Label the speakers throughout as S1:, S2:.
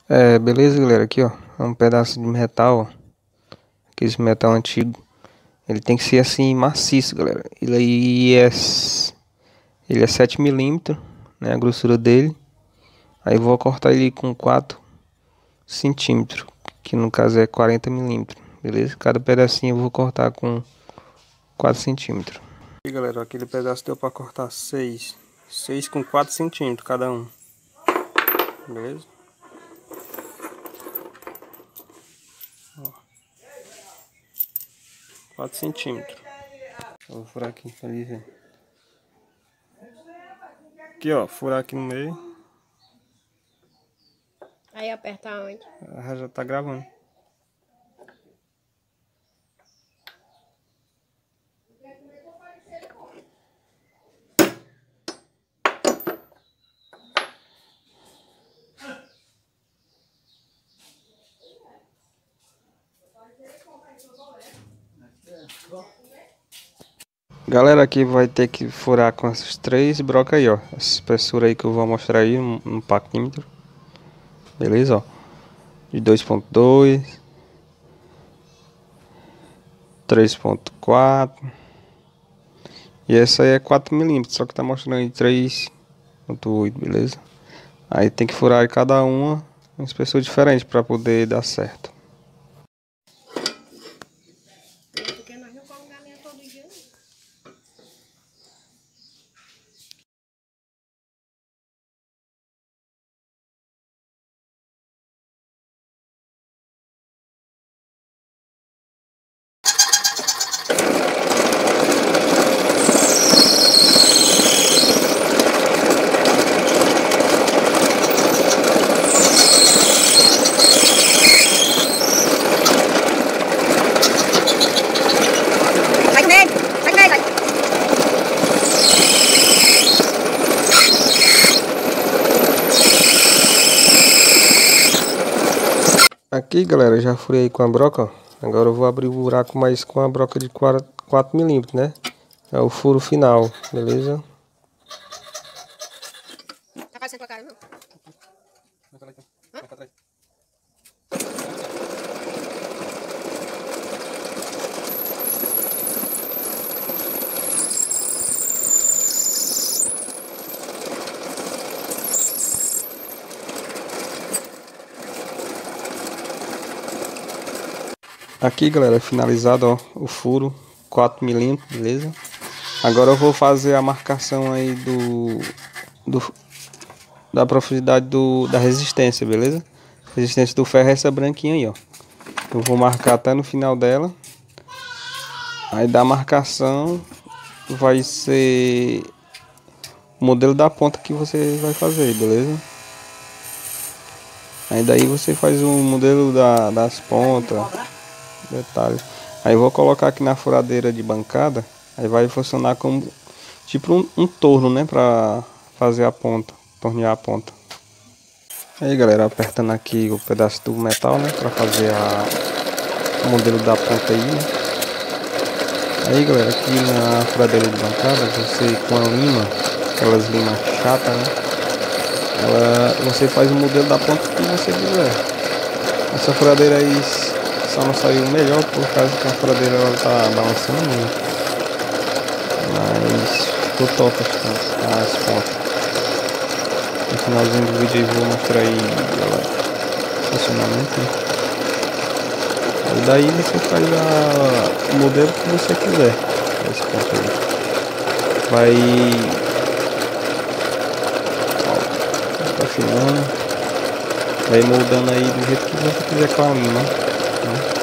S1: Beleza, galera, aqui ó, é um pedaço de metal, ó, aquele metal antigo. Ele tem que ser assim maciço, galera. Ele é 7 milímetros, né, a grossura dele. Aí eu vou cortar ele com 4 centímetros, que no caso é 40 milímetros, beleza? Cada pedacinho eu vou cortar com 4 centímetros. E galera, aquele pedaço deu para cortar 6 com 4 centímetros cada um, beleza? 4 centímetros. Eu vou furar aqui pra ele ver. Aqui ó, furar aqui no meio.
S2: Aí aperta onde?
S1: Já tá gravando. Galera, aqui vai ter que furar com essas 3 brocas aí, ó. Essa espessura aí que eu vou mostrar aí no paquímetro. Beleza, ó. De 2.2, 3.4. E essa aí é 4 milímetros, só que tá mostrando aí 3.8, beleza? Aí tem que furar cada uma espessura diferente para poder dar certo.
S2: Porque nós não comemos galinha todo dia.
S1: Aqui, galera, já furei com a broca, ó. Agora eu vou abrir o buraco mais com a broca de 4 milímetros, né? É o furo final, beleza?
S2: Tá fazendo tua cara, não?
S1: Aqui, galera, finalizado, ó, o furo 4 milímetros, beleza? Agora eu vou fazer a marcação aí da profundidade da resistência, beleza? Resistência do ferro é essa branquinha aí, ó. Eu vou marcar até no final dela. Aí da marcação vai ser o modelo da ponta que você vai fazer, beleza? Aí daí você faz o modelo das pontas, detalhes. Aí eu vou colocar aqui na furadeira de bancada. Aí vai funcionar como tipo um torno, né? Pra fazer a ponta, tornear a ponta. Aí galera, apertando aqui o pedaço do metal, né? Pra fazer o modelo da ponta aí, né? Aí galera, aqui na furadeira de bancada, você com a lima, aquelas limas chatas, né? Você faz o modelo da ponta que você quiser. Essa furadeira aí só não saiu melhor por causa que a furadeira ela tá balançando muito. Mas ficou top as pontas. No finalzinho do vídeo eu vou mostrar aí o funcionamento, né? E daí você faz o modelo que você quiser. Esse ponto aí. Tá filmando. Vai moldando aí do jeito que você quiser com a lima, né?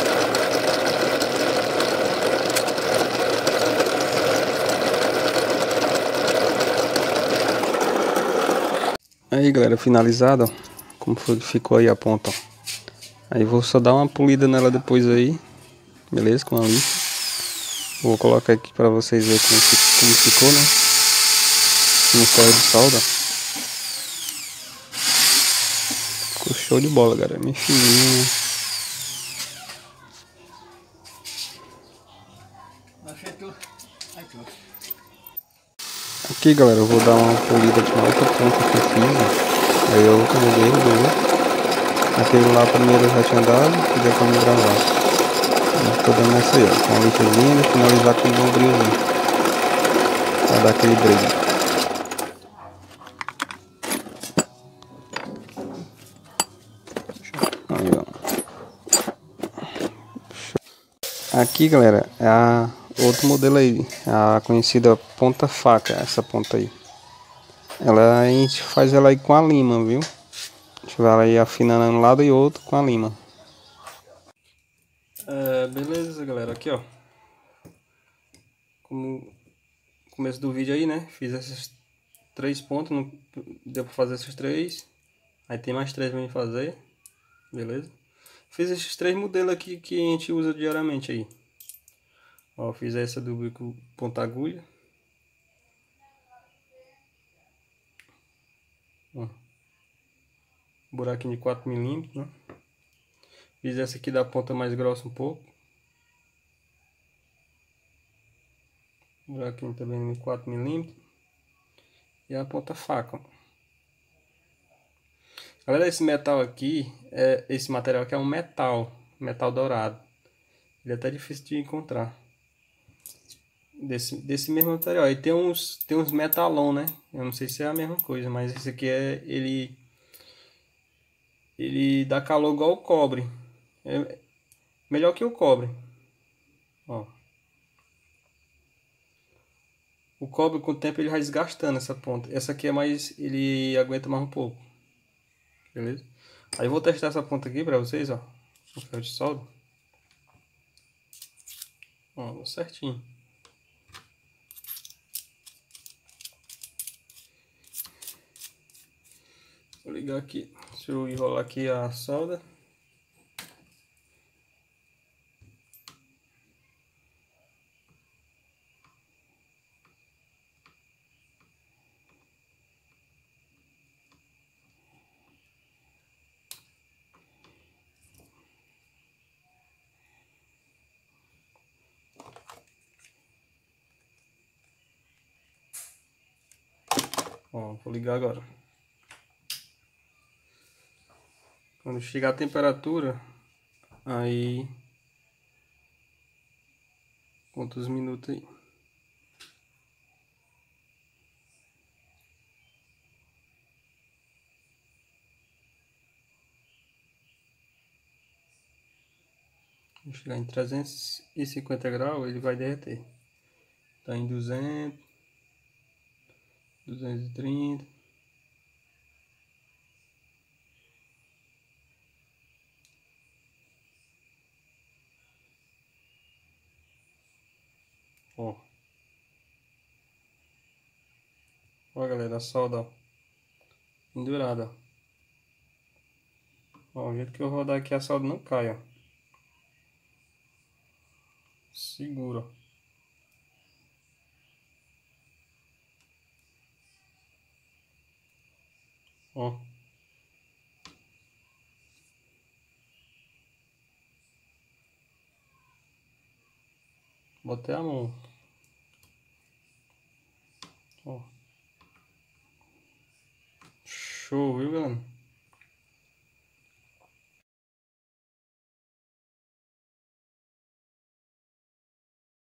S1: Aí galera, finalizado, ó, como foi que ficou aí a ponta, ó. Aí vou só dar uma polida nela depois aí, beleza, com a lixa. Vou colocar aqui pra vocês verem como ficou, né, no ferro de solda. Ficou show de bola, galera, bem fininho. Aqui galera, eu vou dar uma polida aqui na outra ponta que eu fiz, ó. Aí eu outro modelo, beleza? Aquele lá primeiro eu já tinha dado, e deu pra me gravar. Eu tô dando essa aí, ó, com a lixazinha e finalizar com um bombrilzinho. Pra dar aquele brilho. Aí, ó. Aqui, galera, é a outro modelo aí, a conhecida ponta faca, essa ponta aí. A gente faz ela aí com a lima, viu? A gente vai aí afinando um lado e outro com a lima. Beleza, galera, aqui ó. Como começo do vídeo aí, né? Fiz essas 3 pontas, não deu pra fazer essas 3. Aí tem mais 3 pra gente fazer, beleza? Fiz esses 3 modelos aqui que a gente usa diariamente aí. Ó, fiz essa do bico ponta agulha. Ó, buraquinho de 4 mm, né? Fiz essa aqui da ponta mais grossa um pouco. Buraquinho também de 4 mm. E a ponta faca, ó. Galera, esse metal aqui, esse material aqui é um metal dourado. Ele é até difícil de encontrar. Desse mesmo material. Aí tem uns metalon, né? Eu não sei se é a mesma coisa, mas esse aqui ele dá calor igual o cobre. É melhor que o cobre. Ó. O cobre com o tempo ele vai desgastando essa ponta. Essa aqui é mais, ele aguenta mais um pouco. Beleza? Aí eu vou testar essa ponta aqui pra vocês, ó. Com ferro de solda. Ó, certinho. Vou ligar aqui. Deixa eu enrolar aqui a solda. Ó, vou ligar agora. Quando chegar a temperatura, aí conta os minutos aí. Quando chegar em 350 graus, ele vai derreter. Tá em 200, 230. Ó. Ó, galera, a solda, ó, pendurada. Ó, o jeito que eu rodar aqui a solda não cai, ó. Segura. Ó. Botei a mão. Ó. Show, viu, galera?